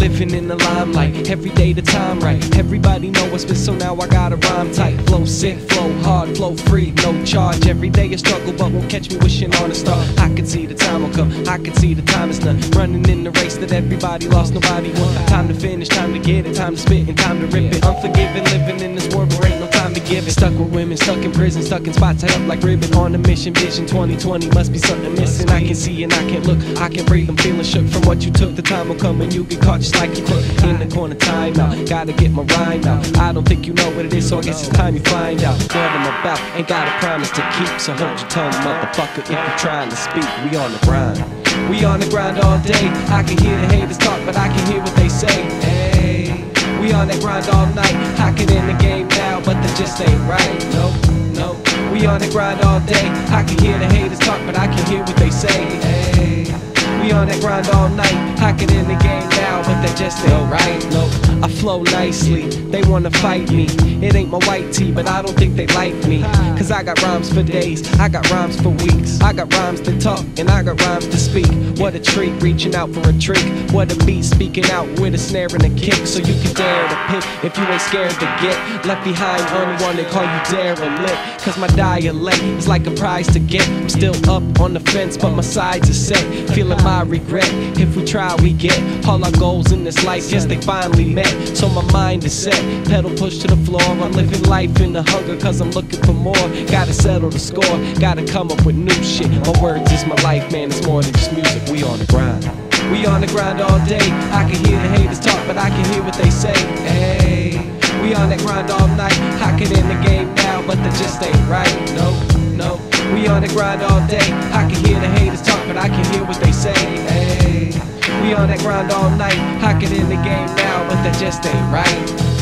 living in the limelight. Every day the time right. Everybody know what's been, so now I gotta rhyme tight. Flow sick, flow hard, flow free, no charge. Every day a struggle, but won't catch me wishing on a star. I can see the time will come, I can see the time is done. Running in the race that everybody lost, nobody won. Time to finish, time to get it, time to spit and time to rip it. Unforgiving, living in this world where ain't no time to give it. Stuck with women, stuck in prison, stuck in spots tied up like ribbon. On a mission, vision 2020, must be something missing. I can see and I can't look, I can breathe, I'm feeling shook from what you took. The time will come when you get caught just like a crook. In the corner, time out, gotta get my rhyme out. I don't think you know what it is, so I guess it's time you find out what I'm about. Ain't got a promise to keep, so hold your tongue, motherfucker, if you're trying to speak. We on the grind, we on the grind all day. I can hear the haters talk, but I can hear what they say. Hey, we on that grind all night. I can end the game now, but they just ain't right. No, no, we on the grind all day. I can hear the haters talk, but I can hear what they say. Hey, we on that grind all night. I can end the game now, but they just ain't right. No, I flow nicely, they wanna fight me. It ain't my white tee, but I don't think they like me. Cause I got rhymes for days, I got rhymes for weeks. I got rhymes to talk, and I got rhymes to speak. What a treat, reaching out for a trick. What a beat, speaking out with a snare and a kick. So you can dare to pick, if you ain't scared to get left behind, unwanted, call you derelict. Cause my dialect is like a prize to get. I'm still up on the fence, but my sides are set. Feeling my regret, if we try we get. All our goals in this life, yes they finally met. So my mind is set, pedal push to the floor. I'm living life in the hunger, cause I'm looking for more. Gotta settle the score, gotta come up with new shit. My words is my life, man, it's more than just music. We on the grind, we on the grind all day. I can hear the haters talk, but I can hear what they say. Hey, we on that grind all night. I can end the game now, but they just ain't right. No, no, we on the grind all day. I can hear the haters talk, but I can hear what they say. Hey, we on that grind all night. I can end the game now, but that just ain't right.